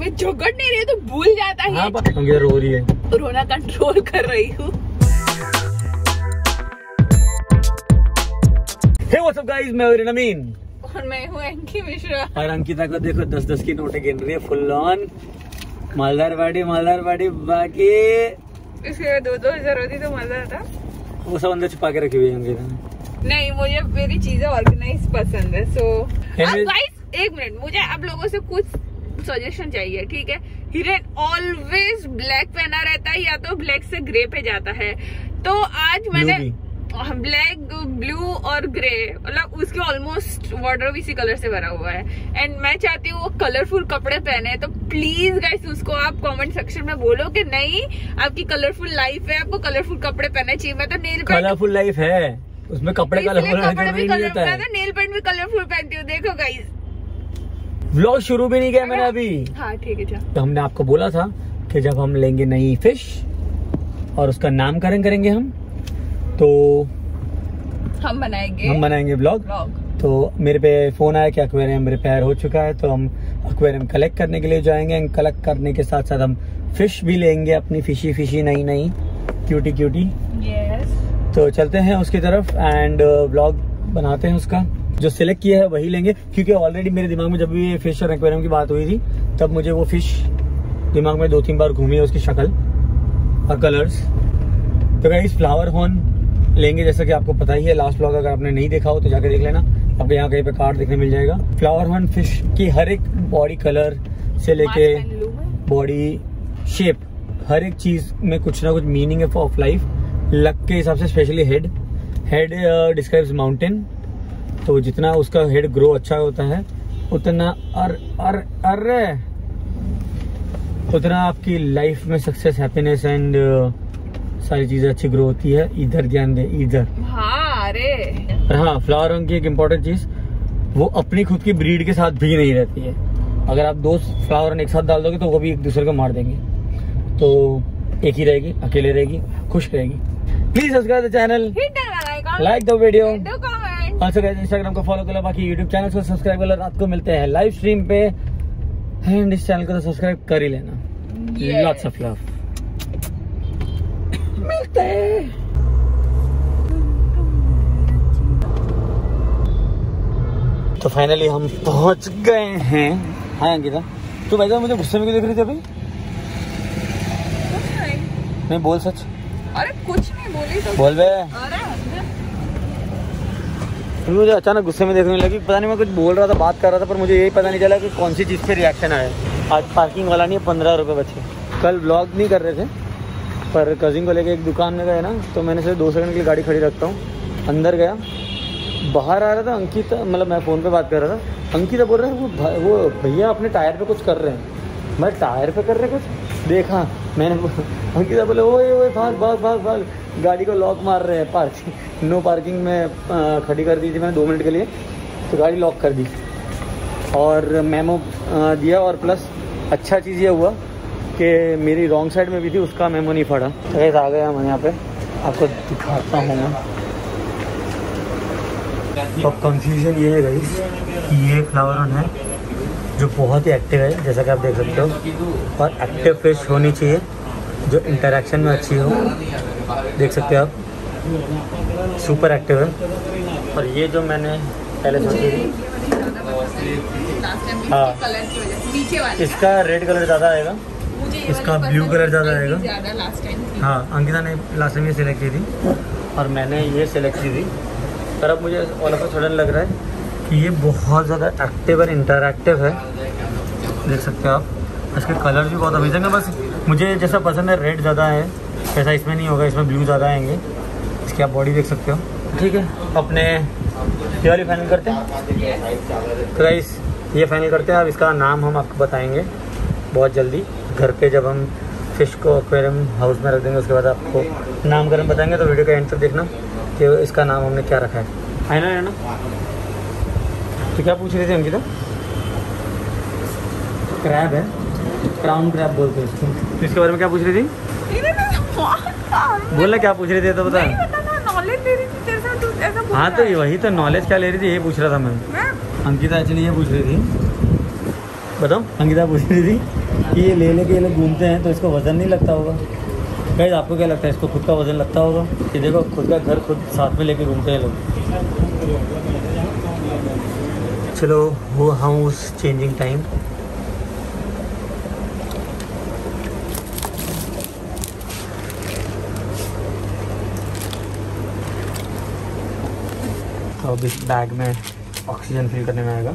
कोई झगड़ नहीं रही है तो भूल जाता है। हाँ, अंकिता रो रही है, रोना कंट्रोल कर रही हूँ। हे व्हाट्स अप गाइस, मैं हूं नमीन और मैं हूँ अंकी मिश्रा। और अंकिता को देखो 10-10 की नोटें गिन रही है, फुल ऑन मालदार बाड़ी बाकी। इसके 2-2 हजार होती तो मजा आता। वो सब अंदर छुपा के रखी हुई है अंकिता ने। नहीं, मुझे मेरी चीजें ऑर्गेनाइज पसंद है। सो गाइस एक मिनट, मुझे आप लोगों से कुछ सजेशन चाहिए, ठीक है। हिरेन ऑलवेज ब्लैक पहना रहता है या तो ब्लैक से ग्रे पे जाता है, तो आज मैंने ब्लैक, ब्लू और ग्रे, मतलब उसके ऑलमोस्ट वार्डरोब इसी कलर से भरा हुआ है। एंड मैं चाहती हूँ वो कलरफुल कपड़े पहने, तो प्लीज गाइस उसको आप कमेंट सेक्शन में बोलो कि नहीं, आपकी कलरफुल लाइफ है, आपको कलरफुल कपड़े पहनने चाहिए। मैं तो नेल पेंट, कलरफुल लाइफ है उसमें कपड़े कलरफुल, कपड़े भी कलरफुल, मैं तो नेल पेंट भी कलरफुल पहनती हूँ। देखो गाइस, व्लॉग शुरू भी नहीं किया मैंने अभी। हाँ ठीक है। तो हमने आपको बोला था कि जब हम लेंगे नई फिश और उसका नामकरण करेंगे हम, तो हम बनाएंगे व्लॉग। तो मेरे पे फोन आया कि एक्वेरियम रिपेयर हो चुका है, तो हम एक्वेरियम कलेक्ट करने के लिए जाएंगे। कलेक्ट करने के साथ साथ हम फिश भी लेंगे, अपनी फिशी नई क्यूटी। यस। तो चलते हैं उसकी तरफ एंड व्लॉग बनाते हैं। उसका जो सिलेक्ट किया है वही लेंगे, क्योंकि ऑलरेडी मेरे दिमाग में जब भी ये फिश और एक्वेरियम की बात हुई थी तब मुझे वो फिश दिमाग में 2-3 बार घूमी है, उसकी शक्ल और कलर्स। तो गाइस फ्लावर हॉर्न लेंगे, जैसा कि आपको पता ही है। लास्ट व्लॉग अगर आपने नहीं देखा हो तो जाकर देख लेना, आपको यहाँ कहीं पे कार्ड देखने मिल जाएगा। फ्लावर हॉर्न फिश की हर एक बॉडी कलर से लेके बॉडी शेप, हर एक चीज में कुछ ना कुछ मीनिंग है ऑफ लाइफ लक के हिसाब से। स्पेशली हेड डिस्क्राइब्स माउंटेन, तो जितना उसका हेड ग्रो अच्छा होता है उतना उतना आपकी लाइफ में सक्सेस, हैप्पीनेस एंड सारी चीजें अच्छी ग्रो होती है। इधर ध्यान दे, इधर। हाँ, अरे हाँ, फ्लावर रंग की एक इम्पोर्टेंट चीज, वो अपनी खुद की ब्रीड के साथ भी नहीं रहती है। अगर आप 2 फ्लावर एक साथ डाल दोगे तो वो भी एक दूसरे को मार देंगे, तो एक ही रहेगी, अकेले रहेगी, खुश रहेगी। Please subscribe the channel, like the video, also guys Instagram को फॉलो कर लो, बाकी यूट्यूब चैनल को सब्सक्राइब कर लो। रात को मिलते हैं लाइव स्ट्रीम पे, एंड इस चैनल को तो सब्सक्राइब कर ही लेना। लॉट्स ऑफ लव, मिलते हैं। तो फाइनली हम पहुंच गए हैं। हाँ अंकिता, तो भाई मुझे गुस्से में क्यों देख रही थी अभी? नहीं बोल सच। अरे कुछ नहीं बोली तो बोल बे। अरे मुझे अचानक गुस्से में देखने लगी, पता नहीं मैं कुछ बोल रहा था, बात कर रहा था, पर मुझे यही पता नहीं चला कि कौन सी चीज़ पे रिएक्शन आया। आज पार्किंग वाला नहीं है, 15 रुपये बचे। कल व्लॉग नहीं कर रहे थे, पर कजिन को लेके एक दुकान में गए ना, तो मैंने सिर्फ 2 सेकंड के लिए गाड़ी खड़ी रखता हूँ। अंदर गया, बाहर आ रहा था अंकिता, मतलब मैं फ़ोन पे बात कर रहा था, अंकिता बोल रहा है वो भैया अपने टायर पे कुछ कर रहे हैं। मैं टायर पे कर रहे कुछ देखा मैंने, अंकिता बोले ओए भाग, गाड़ी को लॉक मार रहे हैं। पार्किंग नो पार्किंग में खड़ी कर दी थी मैंने 2 मिनट के लिए, तो गाड़ी लॉक कर दी और मेमो दिया। और प्लस अच्छा चीज़ ये हुआ कि मेरी रॉन्ग साइड में भी थी, उसका मेमो नहीं पड़ा। तो ऐसा आ गया हम यहाँ पे, आपको दिखाता हूँ मैं। तो कंफ्यूजन ये है गाइस कि ये फ्लावर ऑन है जो बहुत ही एक्टिव है, जैसा कि आप देख सकते हो, और एक्टिव फिश होनी चाहिए जो इंटरेक्शन में अच्छी हो। देख सकते हो आप, सुपर एक्टिव है। और ये जो मैंने पहले सोची थी, हाँ इसका रेड कलर ज़्यादा आएगा, इसका ब्लू कलर ज़्यादा आएगा। हाँ अंकिता ने लास्ट टाइम ये सिलेक्ट की थी और मैंने ये सिलेक्ट की थी, पर अब मुझे ऑल ऑफ अ सडन लग रहा है कि ये बहुत ज़्यादा एक्टिव और इंटरैक्टिव है। देख सकते हो आप, इसके कलर भी बहुत अमेजिंग है। बस मुझे जैसा पसंद है रेड ज़्यादा है, ऐसा इसमें नहीं होगा, इसमें ब्लू ज़्यादा आएंगे। इसकी आप बॉडी देख सकते हो। ठीक है, अपने ये वाली फाइनल करते हैं। तो गाइस ये फाइनल करते हैं। अब इसका नाम हम आपको बताएंगे बहुत जल्दी, घर पे जब हम फिश को एक्वेरियम हाउस में रख देंगे, उसके बाद आपको नामकरण बताएंगे। तो वीडियो का एंड तक देखना कि इसका नाम हमने क्या रखा है। फाइनल है ना? तो क्या पूछ रहे थे अंकिता? क्रैब है, क्राउन क्रैब बोलते हैं इसको। तो इसके बारे में क्या पूछ रही थी? बोल ना क्या पूछ रहे थे तो बता। नॉलेज दे रही थी तेरे साथ, तू ऐसा बोल। हाँ तो वही तो, नॉलेज क्या ले रही थी ये पूछ रहा था मैं। अंकिता एक्चुअली ये पूछ रही थी, बताओ अंकिता पूछ रही थी कि ये ले लेके ये लोग घूमते हैं तो इसको वज़न नहीं लगता होगा। गाइस आपको क्या लगता है, इसको खुद का वज़न लगता होगा? कि देखो खुद का घर खुद साथ में लेके घूमते हैं लोग। चलो वो हाउस चेंजिंग टाइम। तो अब इस बैग में ऑक्सीजन फिल करने में आएगा।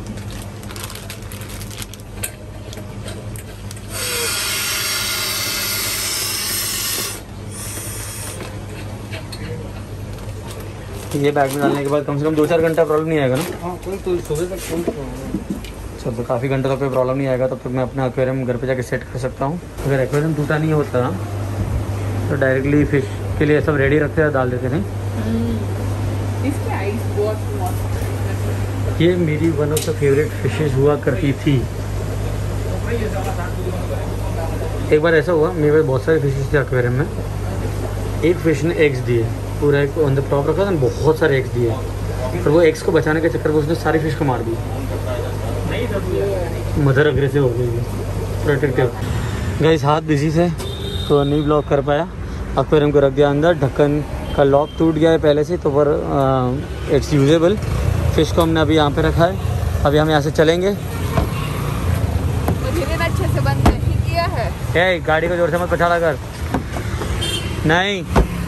ये बैग में डालने के बाद कम से कम 2-4 घंटा प्रॉब्लम नहीं आएगा ना? हाँ, कोई तो सुबह तक चल तो काफ़ी घंटे तक कोई प्रॉब्लम नहीं आएगा। तब तक मैं अपना एक्वेरियम घर पे जाके सेट कर सकता हूँ। अगर एक्वेरियम टूटा नहीं होता तो डायरेक्टली फिश के लिए सब रेडी रखते हैं, डाल देते थे। ये मेरी one of the favourite fishes हुआ करती थी। एक बार ऐसा हुआ, मेरे पास बहुत सारे फिशेज थे एक्वेरियम में। एक फिश ने एग्स दिए, पूरा एक ऑन द टॉप रखा था, बहुत सारे एग्स दिए, और वो एग्स को बचाने के चक्कर में उसने सारी फिश को मार दी। मदर अग्रेसिव हो गई, प्रोटेक्टिव। गाइस हाथ बिजी से तो नहीं ब्लॉक कर पाया। एक्वेरियम को रख दिया अंदर, ढक्कन का लॉक टूट गया है पहले से, तो पर इट्स यूजेबल। फिश को हमने अभी यहाँ पे रखा है। अभी हम यहाँ से चलेंगे। अच्छे से बंद नहीं किया है। गाड़ी को जोर से मत पछाड़ा कर। नहीं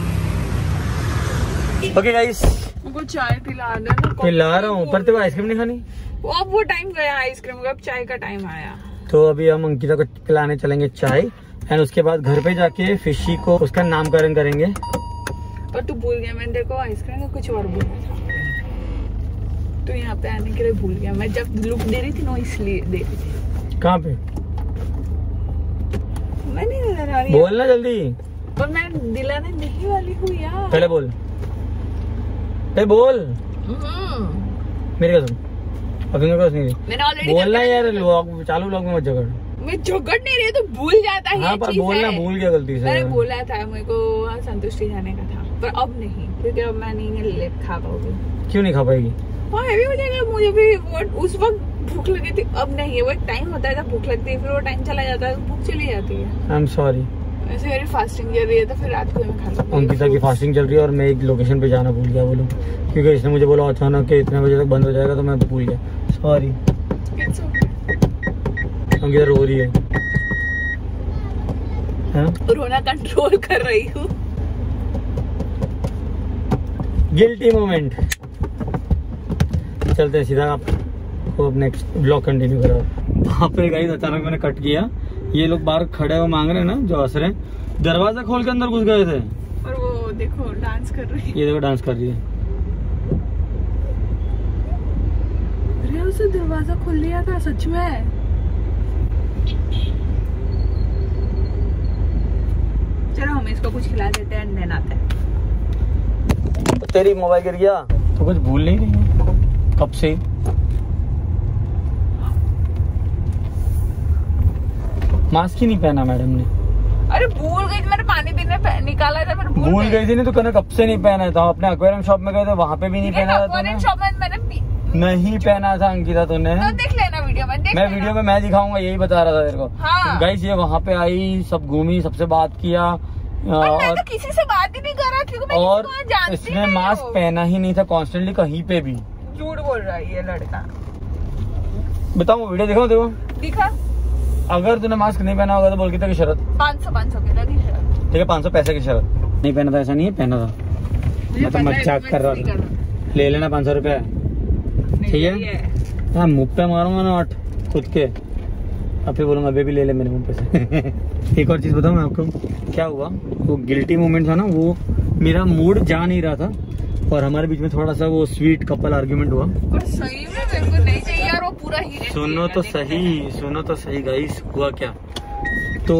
ओके गाइस, मुझको चाय पिला देना। पिला रहा हूँ, पर तेरे को आइसक्रीम नहीं खानी? अब वो टाइम गया आइसक्रीम का, अब चाय का टाइम आया। तो अभी हम अंकिता को पिलाने चलेंगे चाय, एंड उसके बाद घर पे जाके फिशी को उसका नामकरण करेंगे। और तू भूल गया, मैंने देखो आइसक्रीम का कुछ और बोला था। तो यहाँ पे आने के लिए भूल गया। मैं जब लुक दे रही थी ना, इसलिए दे रही थी। कहाँ पे? मैं नहीं दिला रही। बोलना जल्दी। पर मैं दिलाने नहीं वाली हूँ यार। पहले बोल, बोल। मेरी कसम अभी मेरे पास नहीं। मैंने ऑलरेडी बोलना यार, चालू व्लॉग में मत झगड़। मैं झगड़ नहीं रही, तो भूल जाता है। हाँ, पर बोलना भूल गया गलती से। मैंने बोला था मेरे को संतुष्टि जाने का था, पर अब नहीं, क्योंकि अब मैं नहीं खा पाऊंगी। क्यों नहीं खा पाएगी? हाँ हैवी हो जाएगा। मुझे भी वो उस वक्त भूख लगी थी, अब नहीं है। वो एक टाइम होता है जब भूख लगती है, फिर वो टाइम चला जाता है, भूख चली जाती है। I am sorry. वैसे मेरी फास्टिंग चल रही है, तो फिर रात को मैं खा लूंगी। अंकिता की फास्टिंग चल रही है और मैं एक लोकेशन पे जाना भूल गया बोलो, क्योंकि इसने मुझे बोला अचानक कि इतने बजे तक बंद हो जाएगा, तो मैं भूल गया। सॉरी। अंकिता रो रही है। रोना कंट्रोल कर रही हूँ। Guilty moment. चलते सीधा आपको अब नेक्स्ट ब्लॉग कंटिन्यू करो। वहाँ पे गाइस अचानक मैंने कट किया। ये लोग बाहर खड़े हुए मांग रहे हैं ना, जो हंस रहे हैं। दरवाजा खोल के अंदर घुस गए थे। और वो देखो डांस कर रही है। ये देखो डांस कर रही है। अरे उसे दरवाजा खोल लिया था सच में। चलो हम इसको कुछ खिला देते हैं, देन आते हैं। तेरी मोबाइल गिर गया तो कुछ भूल नहीं रही कब से। मास्क ही नहीं पहना मैडम ने। अरे भूल गई थी, मैंने पानी पीने निकाला था, पर भूल गई थी। नहीं तो कहना कब से नहीं पहना था। अपने एक्वेरियम शॉप में गए थे, वहाँ पे भी नहीं पहना था। एक्वेरियम शॉप में मैंने नहीं पहना था अंकिता तूने। तो देख लेना वीडियो में। मैं वीडियो में मैं दिखाऊंगा, यही बता रहा था तेरे को। हाँ। गाइस ये वहाँ पे आई, सब घूमी, सबसे बात किया, और तो किसी से बात ही नहीं कर रहा, क्योंकि मैं और इसने मास्क पहना ही नहीं था कॉन्स्टेंटली कहीं पे भी। झूठ बोल रहा है ये लड़का। बताऊँ वीडियो दिखाऊं? देखो दिखा। अगर तूने मास्क नहीं पहना होगा तो बोल कितना की शरत? 500 की लगी शरत। ठीक है 500 पैसे की शरत। नहीं पहना था, ऐसा नहीं है, पहना था। मैं तो मजाक कर रहा था। ले लेना 500 रुपया, ठीक है? हाँ मुँह पे मारूंगा ना 8 खुद के। अब फिर बोलूंगा अभी भी ले ले मेरे मुँह पे से। एक और चीज बताऊँ मैं आपको क्या हुआ। वो गिल्टी मोमेंट था ना, वो मेरा मूड जा नहीं रहा था, और हमारे बीच में थोड़ा सा वो स्वीट कपल आर्ग्यूमेंट हुआ। और सही में मेरे को नहीं चाहिए यार वो पूरा ही। सुनो तो सही गाइस, हुआ क्या। तो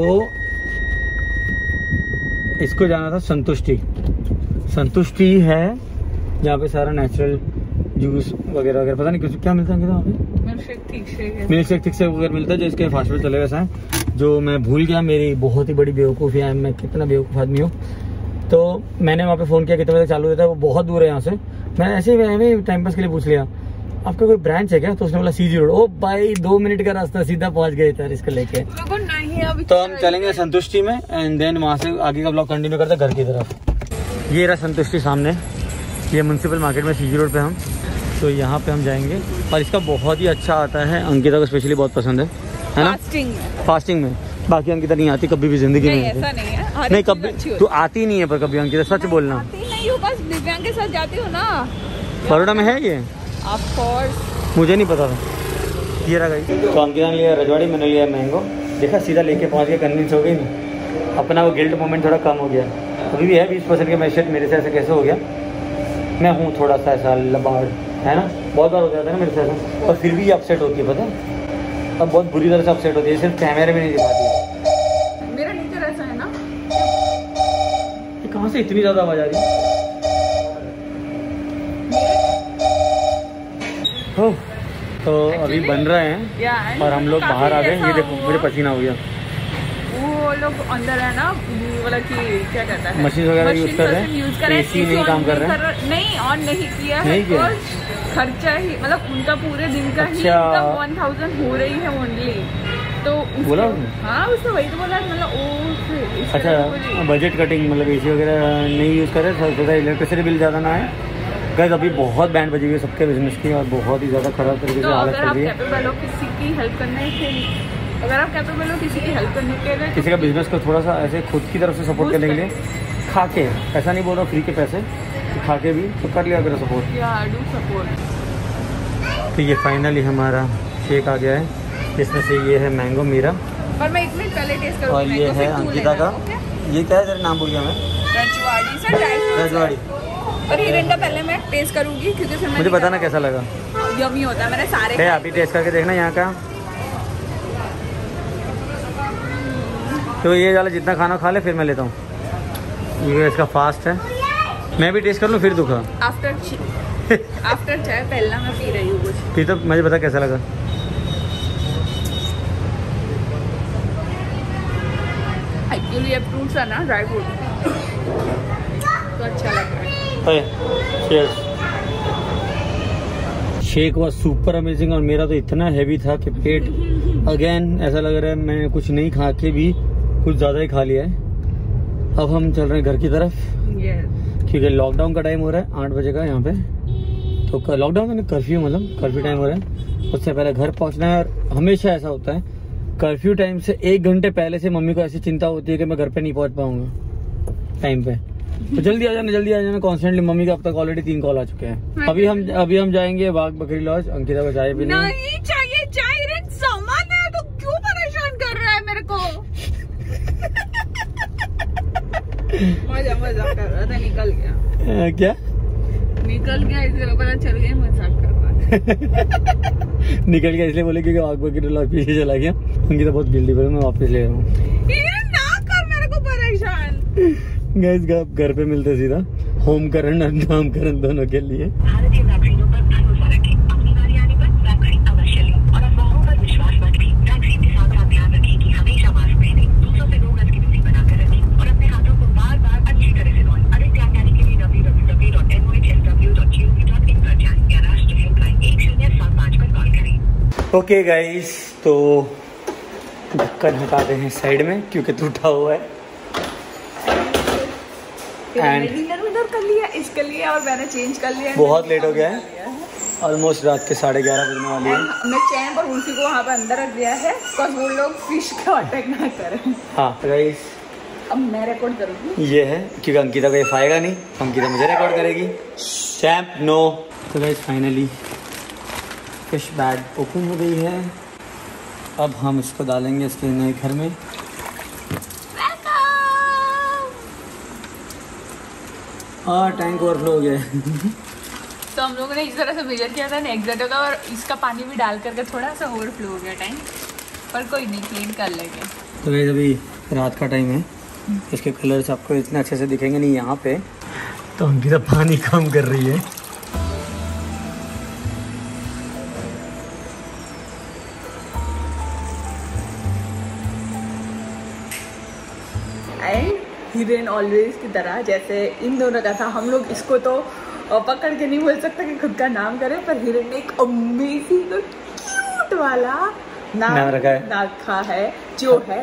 इसको जाना था संतुष्टि है जहाँ पे सारा नेचुरल जूस वगैरह वगैरह, पता नहीं कुछ क्या मिलता है वहाँ पे। मिल्क शेक ठीक से वगैरह मिलता है, जो इसके फास्ट फूड चले गए हैं, जो मैं भूल गया। मेरी बहुत ही बड़ी बेवकूफ़ी है, मैं कितना बेवकूफ़ आदमी हूँ। तो मैंने वहाँ पे फ़ोन किया कितने बजे चालू रहता है, वो बहुत दूर है यहाँ से। मैंने ऐसे ही टाइम पास के लिए पूछ लिया। आपका कोई ब्रांच है क्या? तो उसने बोला सीजी रोड। ओ भाई 2 मिनट का रास्ता, सीधा पहुंच गए थे इसको लेके। नहीं तो हम चलेंगे संतुष्टि में एंड देन वहाँ से आगे का ब्लॉग कंटिन्यू करते हैं घर की तरफ। ये रहा संतुष्टि सामने, ये म्यूनसिपल मार्केट में सीजी रोड पे हम, तो यहाँ पे हम जाएंगे। और इसका बहुत ही अच्छा आता है, अंकिता को स्पेशली बहुत पसंद है ना? फास्टिंग में। बाकी अंकिता नहीं आती कभी भी जिंदगी में। ऐसा नहीं है, नहीं कभी तू आती नहीं है, पर कभी अंकिता सच बोलना। नहीं हो, बस दिव्यांग के साथ जाती हूँ ना। बड़ोड़ा में है ये? ऑफ कोर्स, मुझे नहीं पता था। ये रहा गाइस, तो अंकिता ने लिया रजवाड़ी, मैंने लिया मैंगो। देखा सीधा लेके पहुंच गया, कन्विंस हो गई ना। अपना वो गिल्ट मोमेंट थोड़ा कम हो गया। अभी भी है 20% के मैशेट मेरे से, ऐसे कैसे हो गया? मैं हूँ थोड़ा सा ऐसा लबाड़, है ना? बहुत बार हो जाता है ना मेरे से ऐसा, और फिर भी अपसेट होती है, पता है? अब बहुत बुरी तरह से अपसेट होती है, सिर्फ कैमरे में नहीं दिखाती है। मेरा नेचर ऐसा है ना। ये कहाँ से इतनी ज़्यादा आवाज़ आ रही है? हो तो अभी बन रहे हैं और हम लोग बाहर आ गए। ये देखो मुझे पसीना हो गया। वो लोग अंदर है ना, मतलब कि क्या कहता है, मशीन वगैरह यूज कर रहे हैं, एसी नहीं काम कर रहे हैं। नहीं ऑन नहीं किया है, खर्चा ही मतलब उनका पूरे दिन का ही 1000 हो रही है ओनली। तो बोला हाँ उसने वही तो बोला, मतलब अच्छा बजट कटिंग, मतलब एसी वगैरह नहीं यूज़ कर रहे, इलेक्ट्रिसिटी बिल ज़्यादा ना आए। गाइस अभी बहुत बैंड बजी हुई है सबके बिजनेस की, और बहुत ही ज़्यादा खराब तरीके से हालत चल रही है। किसी की हेल्प करने के लिए, अगर आप कैपेबल हो किसी की हेल्प करने के लिए, किसी का बिजनेस को थोड़ा सा ऐसे खुद की तरफ से सपोर्ट करने के लिए, खा के, ऐसा नहीं बोल रहा फ्री के पैसे, खा के भी तो कर लिया करो सपोर्ट। Do support. तो ये फाइनली हमारा शेक आ गया है, इसमें से ये है मैंगो मेरा, और मैं 1 मिनट पहले टेस्ट करूँगी। और ये है अंकिता का। ये क्या है तेरा नाम भूल गया मैं? रजवाड़ी सर, रजवाड़ी। और हिरंडा पहले मैं टेस्ट करूँगी क्योंकि फिर मुझे बताना कैसा लगा। यम्मी होता है, मैंने सारे अभी टेस्ट करके देखना यहाँ का। तो ये वाला जितना खाना खा ले फिर मैं लेता हूँ। ये इसका फास्ट है, मैं भी टेस्ट कर लूँ फिर दुखा। आफ्टर चाय पहला मैं पी रही हूँ कुछ। फिर तो मुझे बता कैसा लगा। एक्चुअली ये फ्रूट्स है ना, ड्राई फ्रूट, तो अच्छा लग रहा है। शेक वॉज सुपर अमेजिंग, और मेरा तो इतना हैवी था कि पेट अगेन ऐसा लग रहा है मैं कुछ नहीं खा के भी कुछ ज़्यादा ही खा लिया है। अब हम चल रहे हैं घर की तरफ, क्योंकि लॉकडाउन का टाइम हो रहा है 8 बजे का यहाँ पे। तो लॉकडाउन का कर्फ्यू, मतलब कर्फ्यू टाइम हो रहा है, उससे पहले घर पहुँचना है। और हमेशा ऐसा होता है कर्फ्यू टाइम से 1 घंटे पहले से मम्मी को ऐसी चिंता होती है कि मैं घर पे नहीं पहुँच पाऊंगा टाइम पे, तो जल्दी आ जाना कॉन्स्टेंटली। मम्मी का अब तक ऑलरेडी 3 कॉल आ चुके हैं। अभी हम जाएंगे बाग बकरी लॉज, अंकिता को चाय पीने। नहीं चाहिए चाय, रेट सामान है तो क्यों परेशान कर रहा है मेरे को। मजाक कर रहा था, निकल गया। क्या निकल गया, इसलिए पता चल गया मजाक कर रहा है। निकल गया इसलिए बोले क्योंकि बाग बकरी लॉज पीछे चला गया। अंकिता बहुत गिल्टी पर, मैं वापस ले रहा हूँ। ना कर मेरे को परेशान। गाइस घर पे मिलते सीधा, होम करण और नाम करण दोनों के लिए। भारतीय वैक्सीनों पर भरोसा रखें, अपनी बारी आने पर वैक्सीन अवश्य लें और अफवाहों पर विश्वास मत करें। वैक्सीन के साथ आप ध्यान रखें कि हमेशा मास्क पहनें, दूसरों से 2 गज की दूरी बनाकर रखें और अपने हाथों को बार-बार अच्छी तरह से धोएं। अधिक जानकारी के लिए www.mohsw.in पर जाएं या राष्ट्रीय हेल्पलाइन 1075 पर कॉल करें। ओके गाइस, तो ढक्कन हटाते हैं साइड में क्योंकि टूटा हुआ है। डिनर कर लिया इसके लिए, और मैंने चेंज कर लिया। बहुत लेट हो गया है, ऑलमोस्ट रात के 11:30 बजने वाले हैं। मैं चैन पर उसी को वहाँ पे अंदर रख दिया है, बस वो लोग फिश का अटैक ना करें। हाँ गाइस, अब मैं रिकॉर्ड करूँगी। ये है क्योंकि अंकिता को ये आएगा नहीं, अंकिता मुझे रिकॉर्ड करेगी। Champ no. तो guys finally fish bag open हो गई है। अब हम इसको डालेंगे इसके नए घर में। हाँ टैंक ओवरफ्लो हो गया है। तो हम लोगों ने इस तरह से मेजर किया था नेक्स्ट होगा, और इसका पानी भी डाल करके थोड़ा सा ओवरफ्लो हो गया टैंक, पर कोई नहीं, क्लीन कर लेंगे। तो गाइस अभी रात का टाइम है, इसके कलर्स आपको इतने अच्छे से दिखेंगे नहीं यहाँ पे, तो अंकिता पानी कम कर रही है। हिरेन ऑलवेज की तरह जैसे इन दोनों का था, हम लोग इसको तो और पकड़ के नहीं बोल सकता कि खुद का नाम करे, पर हिरण ने एक अमेजिंग क्यूट वाला नाम रखा है जो है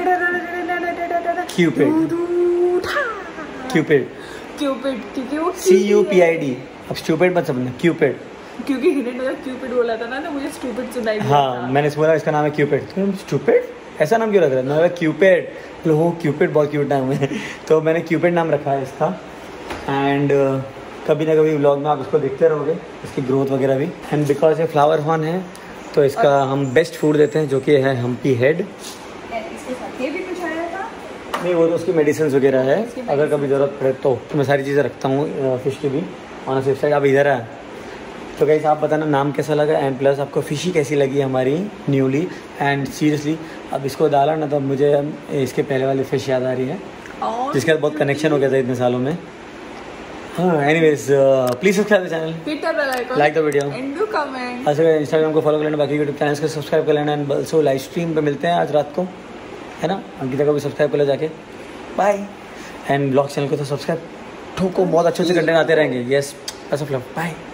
क्यूपिड। क्यूपिड क्योंकि वो CUPID। अब स्टूपिड मत समझना, क्यूपिड। क्योंकि हिरण ने क्यूपिड बोला था ना तो मुझे स्टूपिड सुनाई दिया। हाँ, मैंने बोला इसका नाम है क्यूपिड। तुम स्टूपिड ऐसा नाम क्यों रख रहा है? क्यूपिड। लो, क्यूपिड बहुत क्यूट नाम है। तो मैंने क्यूपिड नाम रखा है इसका। एंड कभी ना कभी व्लॉग में आप इसको देखते रहोगे, इसकी ग्रोथ वगैरह भी। एंड बिकॉज ये फ्लावर फॉन है तो इसका हम बेस्ट फूड देते हैं जो कि है हम्पी हेड। इसके साथ ये भी कुछ आया था? नहीं, वो तो उसकी मेडिसिन वगैरह है, अगर कभी ज़रूरत पड़े तो मैं सारी चीज़ें रखता हूँ फिश की भी ऑन सेफ साइड। आप इधर है तो गाइस आप बताना नाम कैसा लगा, एंड प्लस आपको फिशी कैसी लगी हमारी न्यूली। एंड सीरियसली अब इसको डाला ना तो मुझे इसके पहले वाली फिश याद आ रही है जिसके साथ बहुत कनेक्शन हो गया था इतने सालों में। हाँ, anyways please subscribe the channel, like the video, अच्छा इंस्टाग्राम को फॉलो कर लेना, बाकी यूट्यूब चैनल को सब्सक्राइब कर लेना। एंड ऑल्सो लाइव स्ट्रीम पे मिलते हैं आज रात को, है ना। अंकिता को भी सब्सक्राइब कर ले जाके, बाय। एंड ब्लॉग चैनल को तो सब्सक्राइब ठोको, बहुत अच्छे कंटेंट आते रहेंगे। Yes, best of luck, bye.